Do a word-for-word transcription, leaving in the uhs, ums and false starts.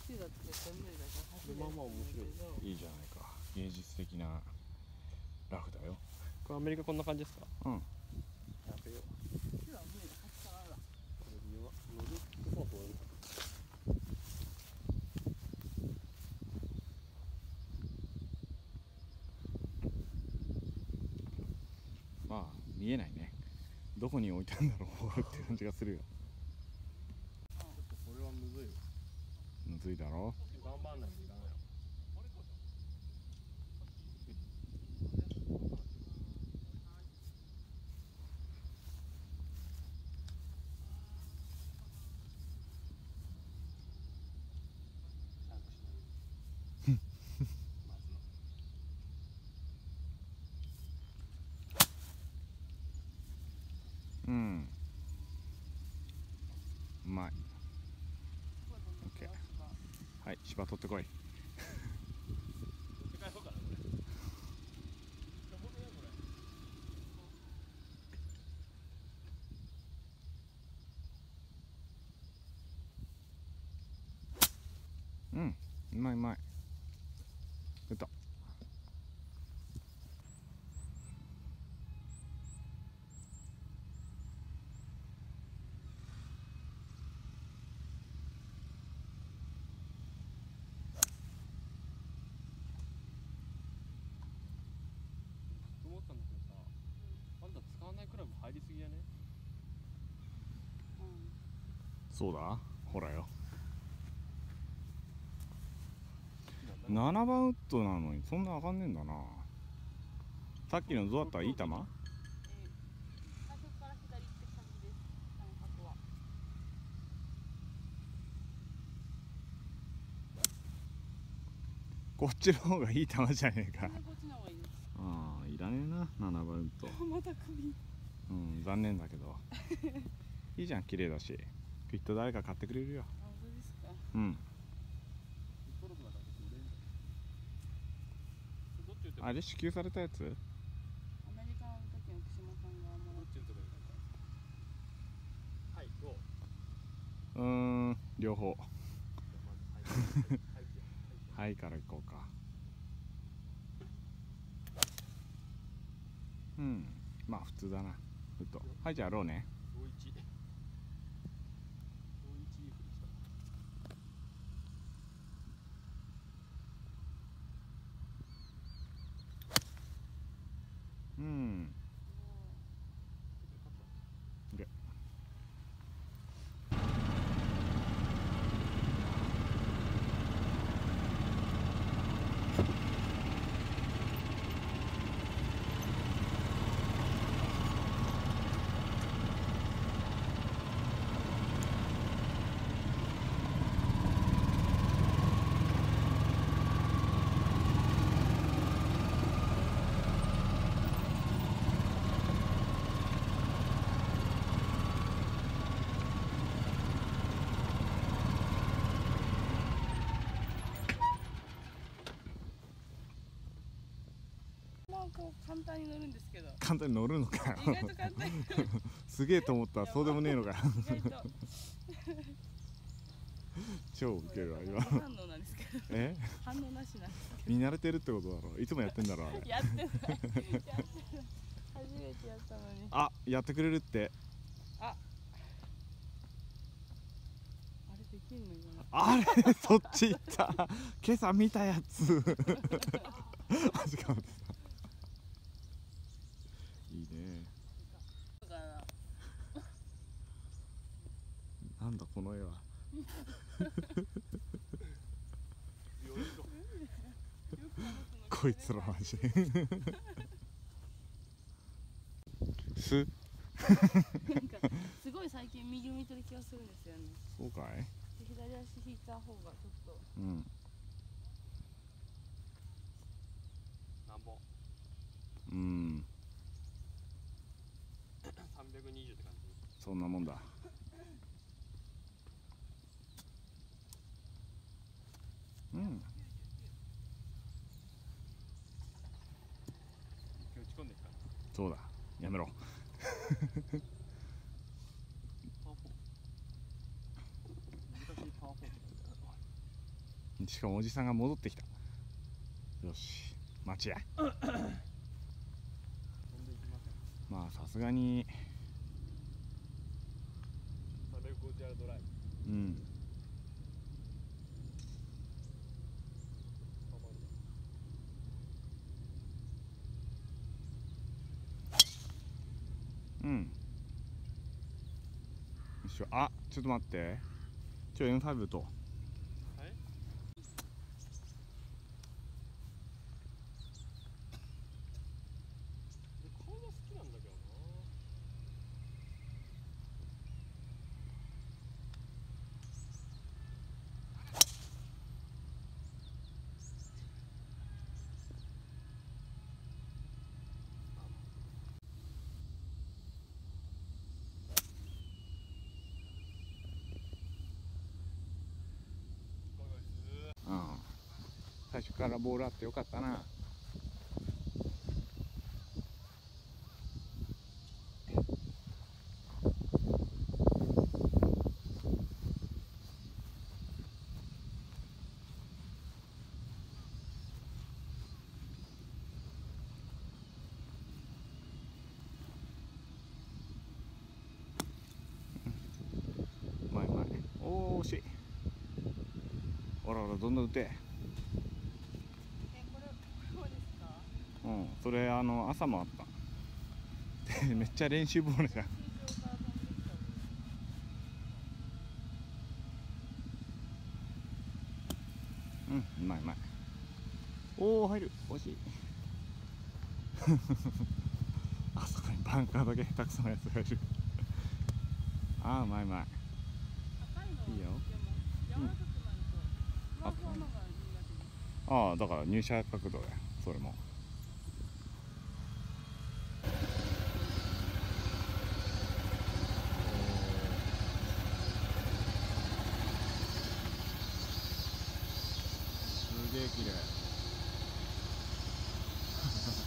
手だって絶対無理だから走れる。 まあまあ面白い。 いいじゃないか、芸術的なラフだよ。 これアメリカこんな感じですか？ うん。 やべよ。 手は無理だ、走ったらだ。 これには乗るそうそう。 まあ見えないね。どこに置いたんだろうって感じがするよ。 ちょっとこれはむずいよ。 むずいだろ。 頑張んないといかないよ。 うん。うまい。オッケー。はい、芝取ってこい。 持って帰ろうかなこれ。重くないこうん、うまいうまい。打った。 思ったんだけどさ、あんた使わないクラブ入りすぎやね。 そうだ、ほらよ。ななばんウッドなのにそんな上がんねえんだな。さっきのどうだった？いい球？ 最初から左って感じです。感覚は。 こっちの方がいい球じゃねえか。 こっちの方がいいです。 ああ、いらねえな、ななばんウッド。 また首。 うん、残念だけど。いいじゃん、綺麗だし。きっと誰か買ってくれるよ。 あ、そうですか。 うん。あれ支給されたやつ？ アメリカの時の串間さんがもらってるとかはい、どう？ うーん、両方。 はいはいから行こうか。うん、まあ普通だな。ウッド。はい、じゃあローね。 ローイチ。ローイチいい振りした。 うん。で。 こう簡単に乗るんですけど。 簡単に乗るのかよ。 意外と簡単に乗る。 すげえと思ったらそうでもねえのかよ。 意外と。 超ウケるわ今。 反応なんですけど。 え？ 反応なしなんですけ見慣れてるってことだろ。いつもやってんだろあれ。 ど。やってない。やってない。初めてやったのに。 あ、やってくれるって。 あ。あれできんの今の。 あれそっち行った。今朝見たやつ。マジか。いいね。なんだこの絵は。こいつらマジ。す。 なんかすごい最近右向いてる気がするんですよね。 そうかい。 左足引いた方がちょっと。 うん。 何本？ うん。 三百二十って感じ。 そんなもんだ。うん。 今日打ち込んでいくから。 そうだ。やめろ。 パーフォー。難しいパーフォー。 しかもおじさんが戻ってきた。よし待ちや。 飛んでいきません。 まあさすがにさんびゃくごじゅうヤードライ。 うんうんよいしょ。あちょっと待って、ちょ エムファイブ とはい。顔は好きなんだけどな。 うん、最初からボールあってよかったな。うまいうまい。おー惜しい。おらおらどんどん打て。 えこれこうですか？ うん、それあの朝もあった。めっちゃ練習ボールじゃん。 水上から飛んできた。 うん、うまいうまい。おお入る、惜しい。あそこにバンカーだけ下手くそなやつがいる。ああうまいうまい。 高いのいいよ。 でも柔らかくなるとふわふわのがいいらしいです。 ああだから入射角度やそれも。すげえ綺麗。